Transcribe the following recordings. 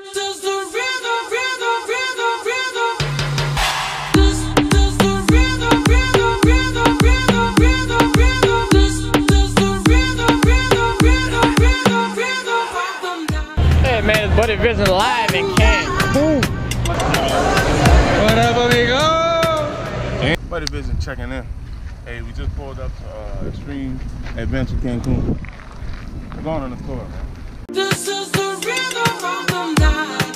Hey man, it's Buddy Vision live in Cannes. Boom. What up, amigo? Buddy Vision checking in. Hey, we just pulled up to Extreme Adventure Cancun. We're going on the tour, man. This is the rhythm of the night.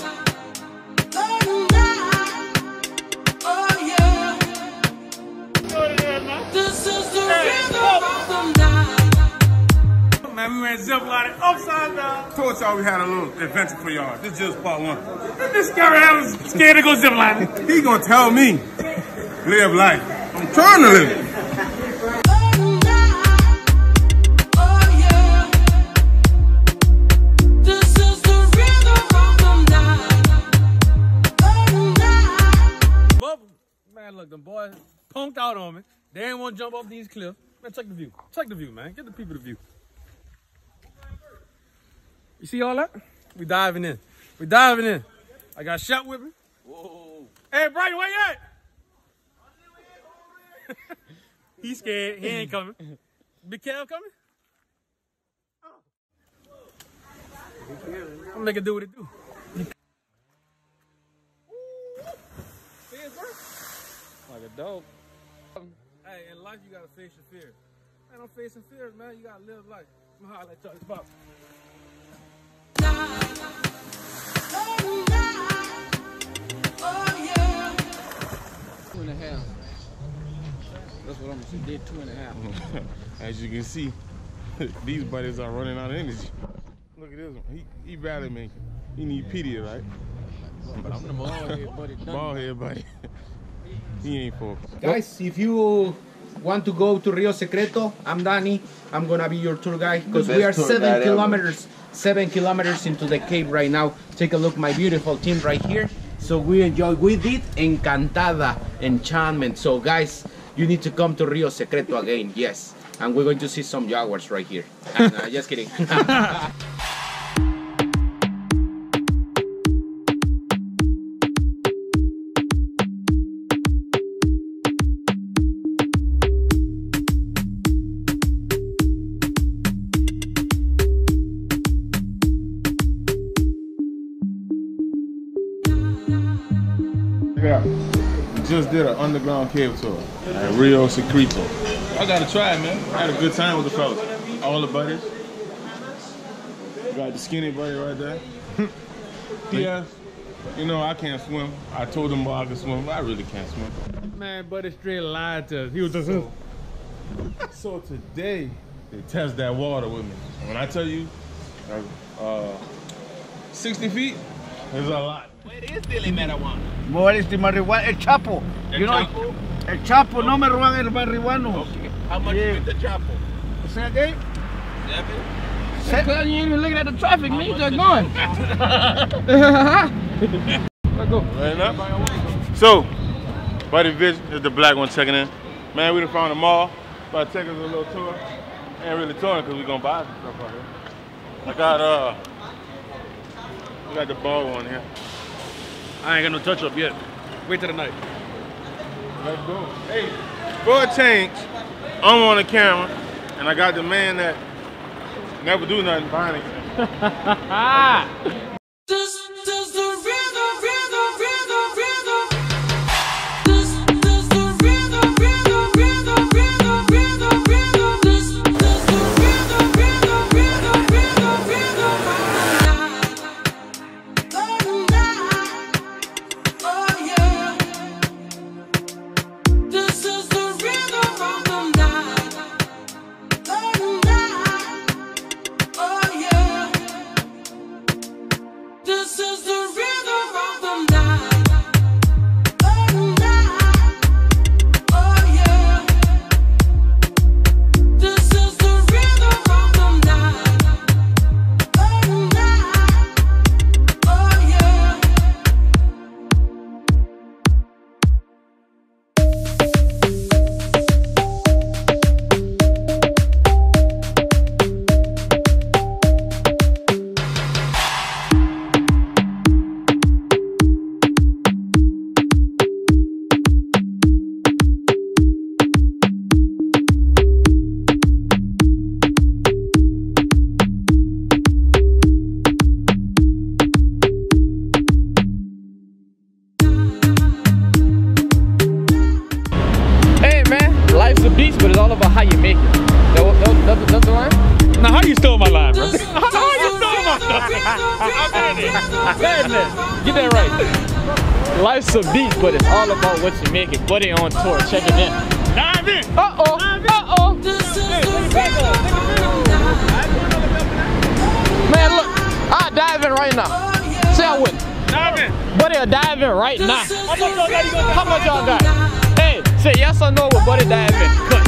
Oh yeah. This is the rhythm of the night. Man, we went ziplining upside down. Told y'all we had a little adventure for y'all. This is just part one. This guy was scared to go ziplining. He gonna tell me, live life. I'm trying to live it. Man, look, them boys punked out on me. They ain't want to jump off these cliffs. Man, check the view. Check the view, man. Get the people the view. You see all that? We diving in. We diving in. I got shot with me. Whoa. Hey, Brian, where you at? He's scared. He ain't coming. Big Cal coming? I'm gonna make it do what it do. Like a dog. Hey, in life you gotta face your fears. Man, I'm facing fears, man. You gotta live life. I'm gonna holler at y'all. It's about. 2.5. That's what I'm gonna say. Did 2.5. As you can see, these buddies are running out of energy. Look at this one. He barely making. He need Pedialyte, right? But I'm the bald head buddy. Bald head buddy. He ain't focused. Guys, if you want to go to Rio Secreto, I'm Danny. I'm gonna be your tour guide because we are 7 kilometers into the cave right now. Take a look, my beautiful team right here. So we enjoy. We did Encantada, Enchantment. So guys, you need to come to Rio Secreto again. Yes, and we're going to see some jaguars right here. Just kidding. Yeah. We just did an underground cave tour at Rio Secreto. I gotta try it, man. I had a good time with the fellas. All the buddies. We got the skinny buddy right there. P.S. You know, I can't swim. I told him I could swim, but I really can't swim. Man, buddy straight lied to us. He was just So today, they test that water with me. When I tell you, 60 feet is a lot. Where is Billy marijuana? More is the marijuana, el Chapo. You know, el Chapo, no me roban el marihuano. Okay. How much is the Chapo? Say again? 7. You ain't even looking at the traffic, man. You just going. Let's go. Right now. So, Buddy Vision is the black one checking in. Man, we done found the mall. About to take us a little tour. Ain't really touring because we gonna buy some stuff out here. We got the ball on here. I ain't got no touch up yet. Wait till the night. Let's go. Hey, for a change, I'm on the camera, and I got the man that never do nothing behind it. This is the rhythm. This is the rhythm. This is the Madness. Get that right. Life's a beat, but it's all about what you make it. Buddy on tour. Check it in. Dive in. Uh-oh. Uh-oh. Man, look. I'll dive in right now. Say I wouldn't. Dive in. Buddy will dive in right now. How much y'all got? Hey, say yes or no with Buddy dive in. Cut.